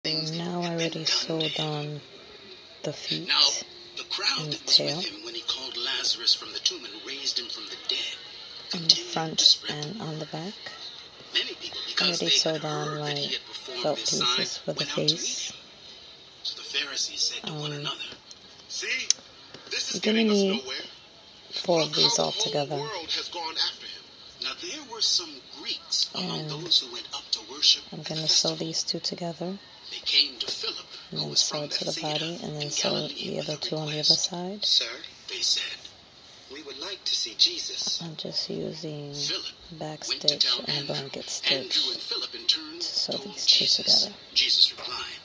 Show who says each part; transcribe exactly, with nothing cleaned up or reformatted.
Speaker 1: So now I already sewed on the feet
Speaker 2: Now, the crowd
Speaker 1: and the
Speaker 2: that was
Speaker 1: tail,
Speaker 2: with him when he called Lazarus from the tomb and raised him from the dead
Speaker 1: on the
Speaker 2: continued to
Speaker 1: front
Speaker 2: spread
Speaker 1: and on the back.
Speaker 2: Many people,
Speaker 1: I
Speaker 2: because
Speaker 1: already
Speaker 2: they had
Speaker 1: sewed on
Speaker 2: heard that he
Speaker 1: my
Speaker 2: had performed
Speaker 1: felt
Speaker 2: this sign,
Speaker 1: pieces for the
Speaker 2: went out to meet
Speaker 1: face.
Speaker 2: him. So the Pharisees said to one
Speaker 1: Um,
Speaker 2: another, "See, this is
Speaker 1: you're gonna
Speaker 2: getting us
Speaker 1: need
Speaker 2: nowhere.
Speaker 1: four
Speaker 2: Look
Speaker 1: of
Speaker 2: how
Speaker 1: these
Speaker 2: the
Speaker 1: all
Speaker 2: whole
Speaker 1: together.
Speaker 2: world has gone after him." Now there were some Greeks among
Speaker 1: And
Speaker 2: those who went up to worship
Speaker 1: I'm
Speaker 2: at
Speaker 1: going
Speaker 2: the
Speaker 1: to sew
Speaker 2: festival.
Speaker 1: these two together,
Speaker 2: They came to Philip,
Speaker 1: and
Speaker 2: who
Speaker 1: then
Speaker 2: was
Speaker 1: sew
Speaker 2: from
Speaker 1: it to the
Speaker 2: Bethsaida
Speaker 1: body, and then
Speaker 2: in
Speaker 1: sew
Speaker 2: Galilee,
Speaker 1: the
Speaker 2: with
Speaker 1: other
Speaker 2: a
Speaker 1: two on the other
Speaker 2: request.
Speaker 1: side.
Speaker 2: "Sir," they said, "we would like to see Jesus."
Speaker 1: I'm just using
Speaker 2: Philip
Speaker 1: a back
Speaker 2: went to
Speaker 1: stitch
Speaker 2: tell
Speaker 1: and a
Speaker 2: Andrew.
Speaker 1: blanket
Speaker 2: Andrew
Speaker 1: stitch
Speaker 2: and Philip in turn
Speaker 1: to sew
Speaker 2: told
Speaker 1: these two
Speaker 2: Jesus.
Speaker 1: together.
Speaker 2: Jesus replied,